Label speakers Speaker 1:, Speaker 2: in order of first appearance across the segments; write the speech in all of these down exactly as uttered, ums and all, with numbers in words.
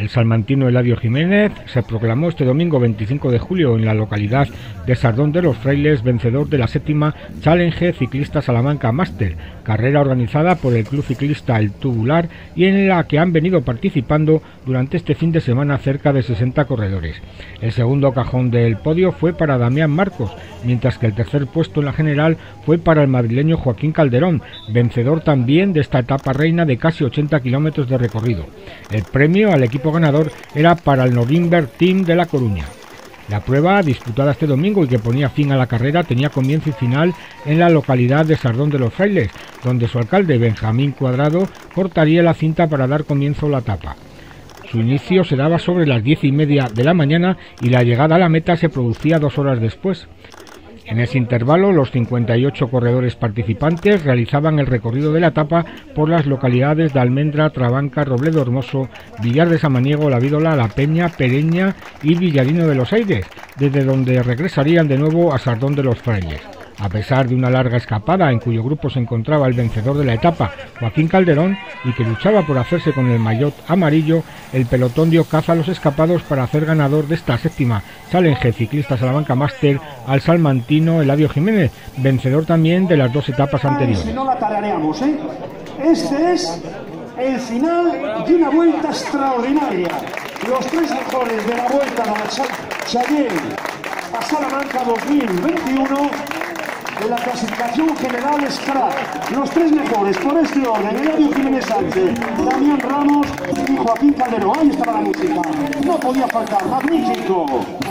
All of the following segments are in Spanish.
Speaker 1: El salmantino Eladio Jiménez se proclamó este domingo veinticinco de julio en la localidad de Sardón de los Frailes vencedor de la séptima Challenge Ciclista Salamanca Master, carrera organizada por el Club Ciclista El Tubular y en la que han venido participando durante este fin de semana cerca de sesenta corredores. El segundo cajón del podio fue para Damián Marcos, mientras que el tercer puesto en la general fue para el madrileño Joaquín Calderón, vencedor también de esta etapa reina de casi ochenta kilómetros de recorrido. El premio al equipo ganador era para el Norimberg Team de La Coruña. La prueba, disputada este domingo y que ponía fin a la carrera, tenía comienzo y final en la localidad de Sardón de los Frailes, donde su alcalde, Benjamín Cuadrado, cortaría la cinta para dar comienzo a la etapa. Su inicio se daba sobre las diez y media de la mañana y la llegada a la meta se producía dos horas después. En ese intervalo, los cincuenta y ocho corredores participantes realizaban el recorrido de la etapa por las localidades de Almendra, Trabanca, Robledo Hermoso, Villar de Samaniego, La Vídola, La Peña, Pereña y Villarino de los Aires, desde donde regresarían de nuevo a Sardón de los Frailes. A pesar de una larga escapada en cuyo grupo se encontraba el vencedor de la etapa, Joaquín Calderón, y que luchaba por hacerse con el maillot amarillo, el pelotón dio caza a los escapados para hacer ganador de esta séptima Challenge Ciclista Salamanca Master al salmantino Eladio Jiménez, vencedor también de las dos etapas anteriores.
Speaker 2: Si no la tarareamos, ¿eh? Este es el final de una vuelta extraordinaria. Los tres mejores de la vuelta a la Challenge a Salamanca dos mil veintiuno. En la clasificación general es crack. Los tres mejores por este orden: Eladio Jiménez Sánchez, Damián Ramos y Joaquín Calderón. Ahí estaba la música, no podía faltar. Magnífico.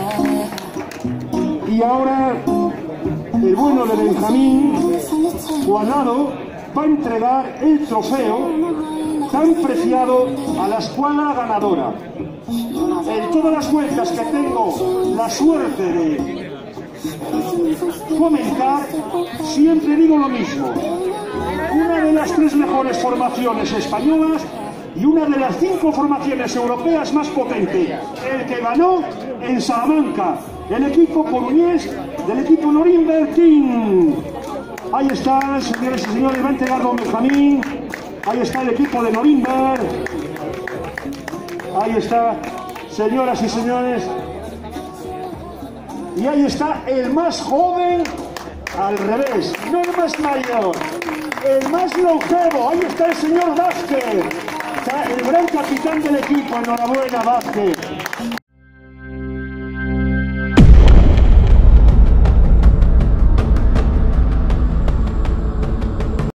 Speaker 2: Y ahora el bueno de Benjamín Cuadrado va a entregar el trofeo tan preciado a la escuadra ganadora. En todas las vueltas que tengo la suerte de comentar, siempre digo lo mismo: una de las tres mejores formaciones españolas y una de las cinco formaciones europeas más potentes, el que ganó en Salamanca, el equipo coruñés del equipo Norimberg Team. Ahí está, señores y señores, va a entregar don Benjamín. Ahí está el equipo de Norimberg. Ahí está, señoras y señores. Y ahí está el más joven, al revés, no el más mayor, el más longevo. Ahí está el señor Vázquez, el gran capitán del equipo. Enhorabuena, Vázquez.